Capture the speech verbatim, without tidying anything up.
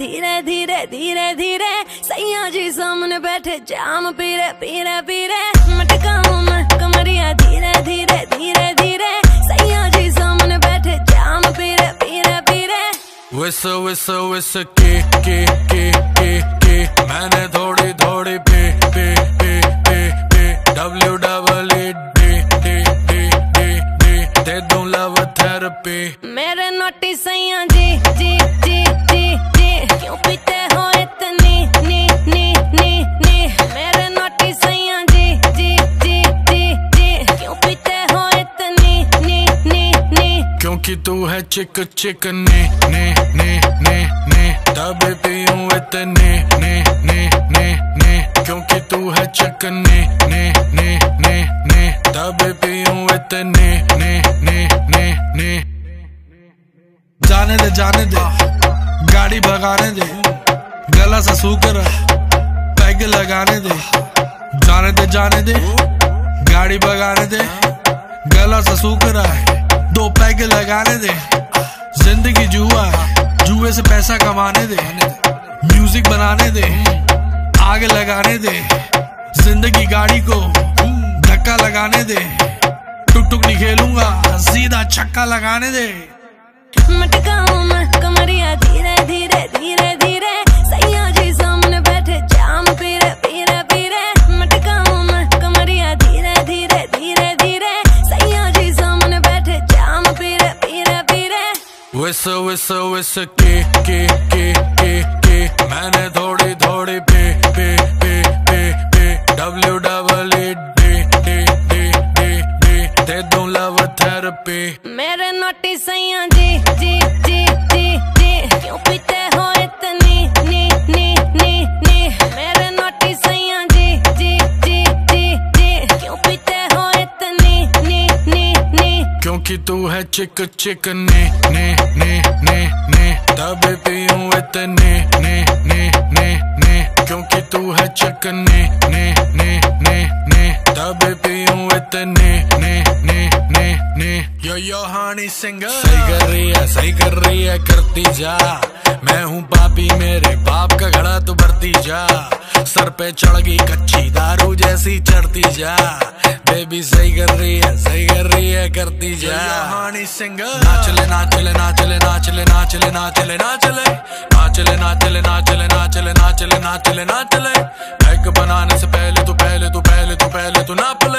धीरे धीरे धीरे धीरे सैया जी सामने बैठे जाम पीरे पीरे पीरे मटकाऊं मैं कमरिया धीरे धीरे धीरे धीरे सैया जी सामने बैठे जाम पीरे पीरे पीरे। विस विस विस के के के के के मैंने थोड़ी थोड़ी P P P P P W double E D D D D D दे दूं लव थेरेपी। मेरे नोटी सैया जी जी जी जी जी क्यों पीते हो इतनी नी नी नी नी मेरे नोटी सैया जी जी जी जी जी क्यों पीते हो इतनी नी नी नी क्योंकि तू है चिक चिक ने ने ने ने ने तब पीऊं इतने ने ने ने ने क्योंकि तू है चिक ने ने ने ने ने तब पीऊं इतने ने ने ने ने। जाने दे जाने दे गाड़ी भगाने दे गला सा सूकर पैग लगाने दे। जाने दे जाने दे गाड़ी भगाने दे गला सा सूकर दो पैग लगाने दे। जिंदगी जुआ है जुए से पैसा कमाने दे म्यूजिक बनाने दे आग लगाने दे। जिंदगी गाड़ी को धक्का लगाने दे टुक टुक नहीं खेलूंगा सीधा छक्का लगाने दे। मटकाऊं मैं कमरिया धीरे धीरे धीरे धीरे सैया जी सामने बैठे जाम पीरे पीरे पीरे मटकाऊं मैं कमरिया धीरे धीरे धीरे धीरे सैया जी सामने बैठे जाम पीरे पीरे पीरे। विस विस विस के के के के के मैंने थोड़ी थोड़ी P P P P P W double E D D D D D दे दूं लव थेरेपी। मेरे नोटी सैया जी जी जी जी जी क्यों पीते हो इतनी नी नी नी नी मेरे नोटी सैया जी जी जी जी जी क्यों पीते हो इतनी नी नी नी क्योंकि तू है चिक चिक ने ने ने ने ने तब पीऊं इतने ने ने ने ने क्योंकि तू है चिक ने ने ने ने ने तब पीऊं इतने ने ने ने ने। यो यो हानी सिंगर सही कर रही है सही कर रही है करती जा। मैं हूँ पापी मेरे बाप का घड़ा तू भरती जा। सर पे चढ़ गई कच्ची दारू जैसी चढ़ती जा। बेबी सही कर रही है सही कर रही है करती जा। हानी सिंगर नाचले नाचले नाचले नाचले नाचले नाचले नाचले नाचले नाचले नाचले नाचले नाचले नाचले नाचले। बैग बनाने से पहले तू पहले तू पहले तू पहले तू नाप ले।